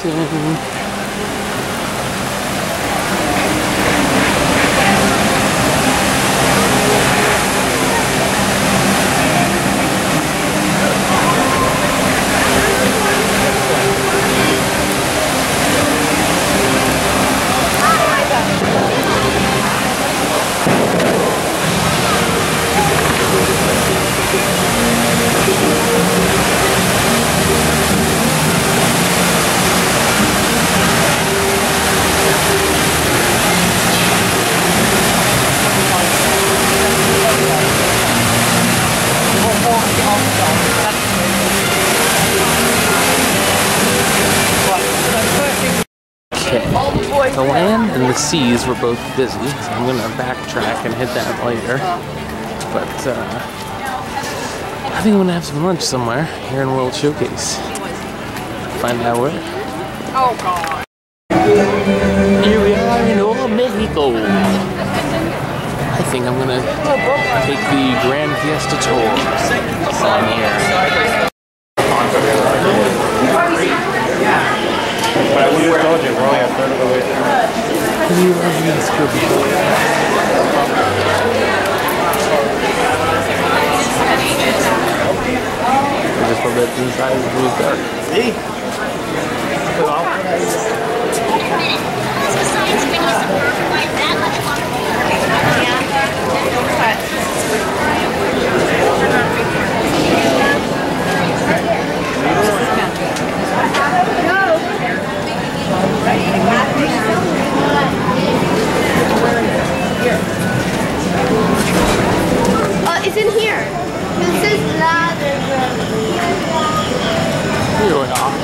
mountain. The land and the seas were both busy, so I'm gonna backtrack and hit that later. But I think I'm gonna have some lunch somewhere here in World Showcase. Find out where. Oh God! Here we are in old Mexico. I think I'm gonna take the Gran Fiesta tour. Sign here. But I would have told you, we're only a third of the way through. Just a bit inside is really dark. See? It's in here. It says ladder. Here we are.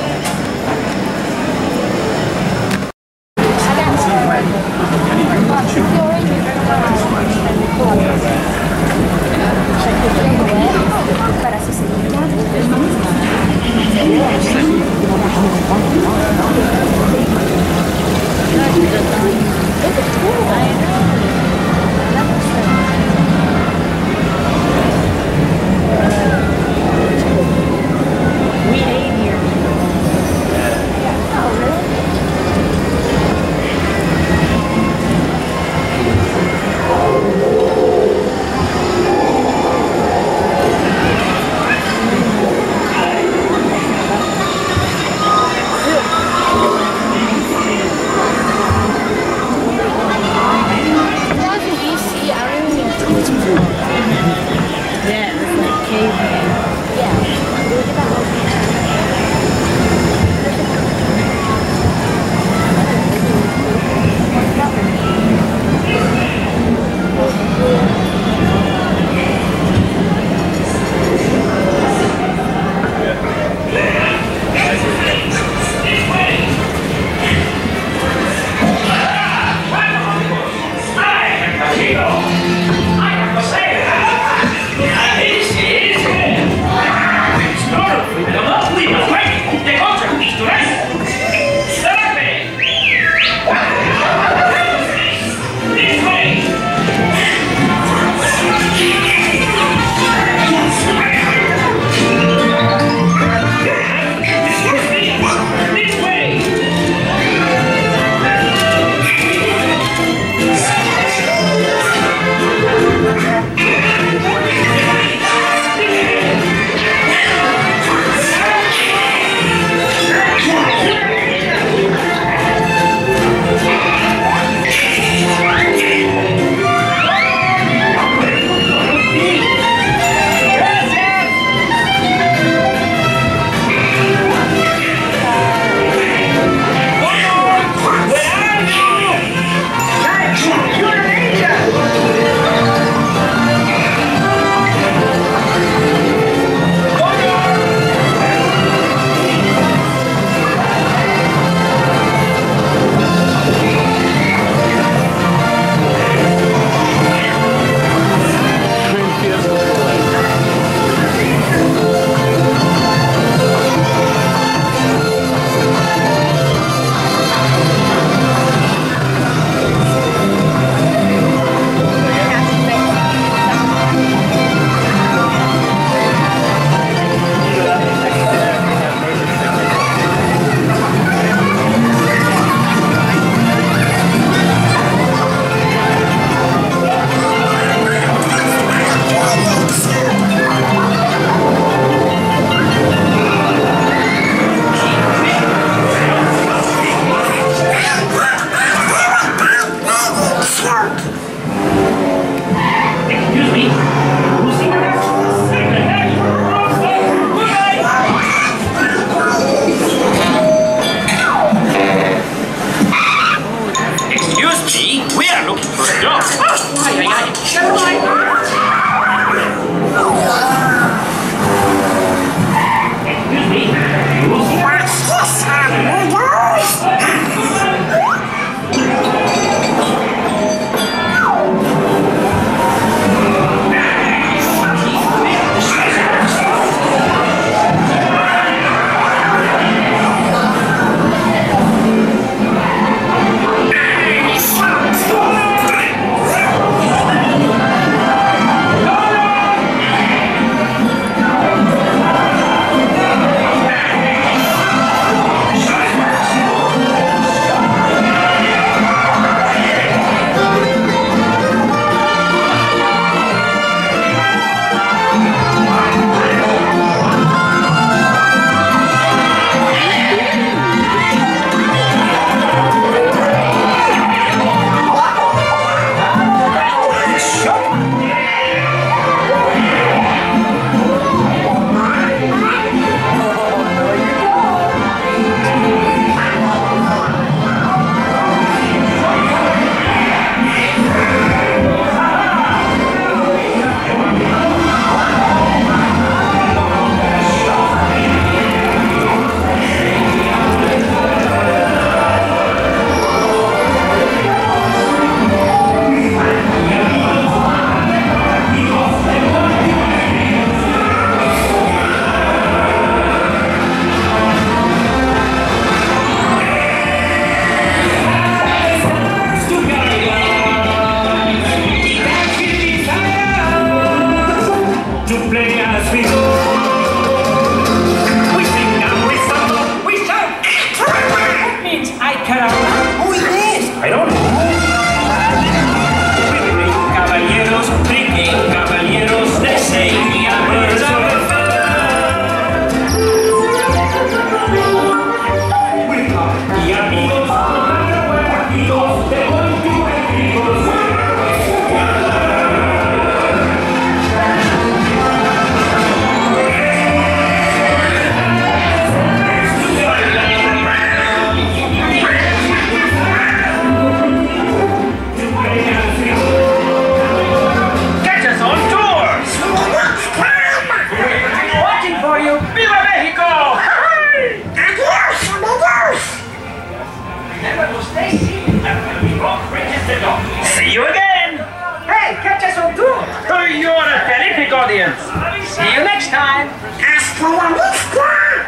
audience. See you next time. Hasta la vista.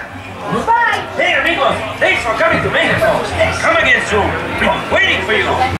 Bye. Hey amigos, thanks for coming to Mexico. Come again soon. Waiting for you.